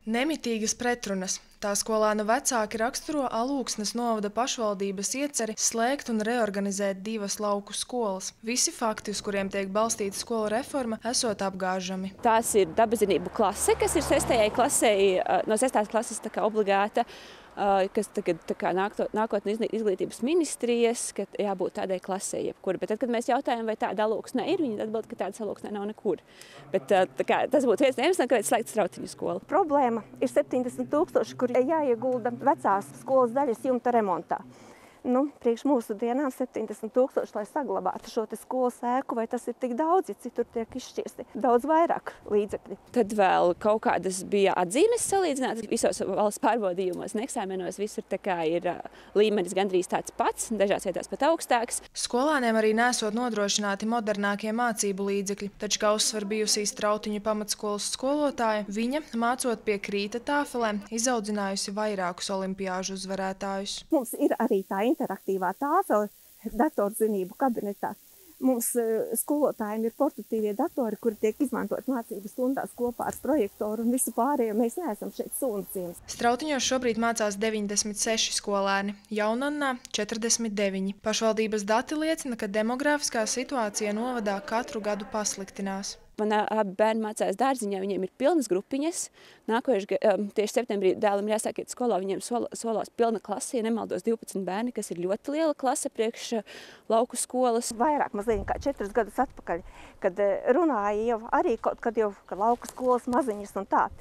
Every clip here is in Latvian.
Nemitīgas pretrunas. Tā skolēnu vecāki raksturo Alūksnes novada pašvaldības ieceri slēgt un reorganizēt 2 lauku skolas. Visi fakti, uz kuriem tiek balstīta skolu reforma, esot apgāžami. Tās ir dabazinību klase, kas ir 6. klasei, no 6. klases obligāta, kas tagad nākotnes izglītības ministrijas, ka jābūt tādai klasei jebkur. Bet tad, kad mēs jautājam, vai tāda Alūksnē ir, viņi atbild, ka tādas Alūksnē nav nekur. Bet tas būtu viens iemesls, kāpēc slēgt Strautiņu skolu. Problēma ir 70 000, kur jāiegulda vecās skolas daļas jumta remontā. Priekš mūsu dienām 70 000, lai saglabātu šo skolas ēku, vai tas ir tik daudz, ja citur tiek izšķirsti daudz vairāk līdzekļi. Tad vēl kaut kādas bija atzīmes salīdzinātas visos valsts pārbaudījumos un eksāmenos. Visur ir līmenis gandrīz tāds pats, dažās vietās pat augstāks. Skolāniem arī nesot nodrošināti modernākie mācību līdzekļi, taču kā uzsver bijusī Strautiņu pamatskolas skolotāja, viņa, mācot pie krīta tāfelēm, izaudzinājusi vairākus olimpiāžu uzvarētājus. Mums ir arī tā interaktīvā tāfele datorzinību kabinetā. Mums skolotājiem ir portatīvie datori, kuri tiek izmantot mācību stundās kopā ar projektoru un visu pārējo. Mēs neesam šeit suncījums. Strautiņos šobrīd mācās 96 skolēni, Jaunannā 49. Pašvaldības dati liecina, ka demogrāfiskā situācija novadā katru gadu pasliktinās. Man abi bērni mācās dārziņā, viņiem ir pilnas grupiņas. Tieši septembrī dēlam jāsāk iet skolā, viņiem solās pilna klase, ja nemaldos 12 bērni, kas ir ļoti liela klase priekš lauku skolas. Vairāk mazliet kā 4 gadus atpakaļ, kad runāja jau arī kaut kad ka lauku skolas maziņas un tā.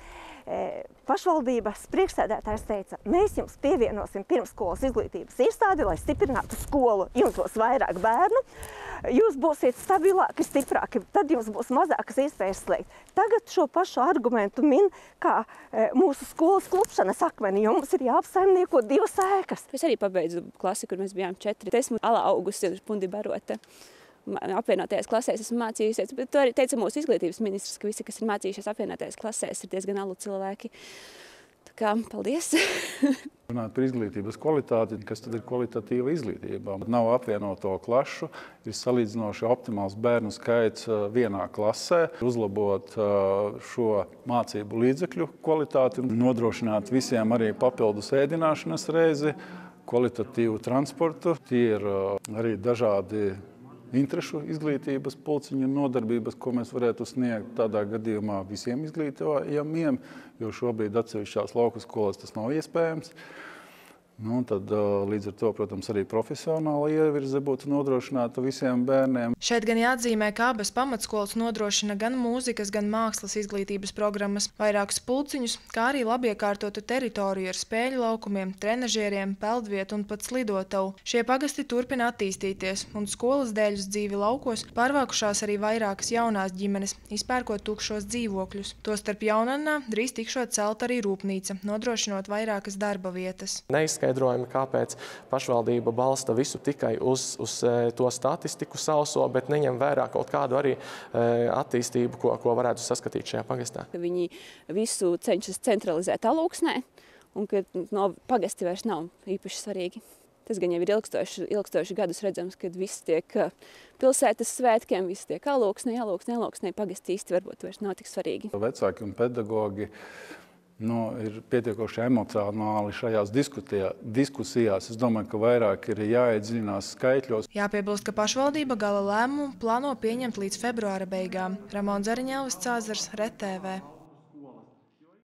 Pašvaldības priekšsēdētājs teica, mēs jums pievienosim pirmsskolas izglītības iestādi, lai stiprinātu skolu. Jums būs vairāk bērnu, jūs būsiet stabilāki, stiprāki, tad jums būs mazākas iespējas slēgt. Tagad šo pašu argumentu min kā mūsu skolas klupšanas akmeni, jo mums ir jāapsaimnieko 2 ēkas. Es arī pabeidzu klasi, kur mēs bijām 4. Esmu augusi pundi barota. Apvienotajās klasēs esmu mācījusies, bet to arī teica mūsu izglītības ministrs, ka visi, kas ir mācījušies apvienotajās klasēs, ir diezgan alu cilvēki. Tā kā, paldies! Runāt par izglītības kvalitāti, kas tad ir kvalitatīva izglītība. Nav apvienoto klašu, ir salīdzinoši optimāls bērnu skaits vienā klasē. Uzlabot šo mācību līdzekļu kvalitāti un nodrošināt visiem arī papildus ēdināšanas reizi, kvalitatīvu transportu. Tie ir arī dažādi interešu izglītības pulciņu nodarbības, ko mēs varētu sniegt tādā gadījumā visiem izglītojamiem, jo šobrīd atsevišķās lauku skolās tas nav iespējams. Tad līdz ar to, protams, arī profesionāla ievirze būtu nodrošināta visiem bērniem. Šeit gan jāatzīmē, ka abas pamatskolas nodrošina gan mūzikas, gan mākslas izglītības programmas, vairākus pulciņus, kā arī labiekārtotu teritoriju ar spēļu laukumiem, trenažieriem, peldvietu un pat slidotavu. Šie pagasti turpina attīstīties, un skolas dēļ uz dzīvi laukos pārvākušās arī vairākas jaunās ģimenes, izpērkot tukšos dzīvokļus. Tostarp Jaunannā drīz tikšot celt arī rūpnīca, nodrošinot vairākas darba vietas. Skaidrojumi, kāpēc pašvaldība balsta visu tikai uz to statistiku sauso, bet neņem vērā kaut kādu arī attīstību, ko varētu saskatīt šajā pagastā. Viņi visu cenšas centralizēt Alūksnē, un ka pagasti vairs nav īpaši svarīgi. Tas gan jau ir ilgstoši gadus redzams, kad viss tiek pilsētas svētkiem, viss tiek Alūksnē, pagasti īsti varbūt vairs nav tik svarīgi. Vecāki un pedagogi ir pietiekoši emocionāli šajās diskusijās. Es domāju, ka vairāk ir jāiedziļinās skaitļos. Jāpiebilst, ka pašvaldība gala lēmumu plāno pieņemt līdz februāra beigām. Ramons Zariņēlis, RTV.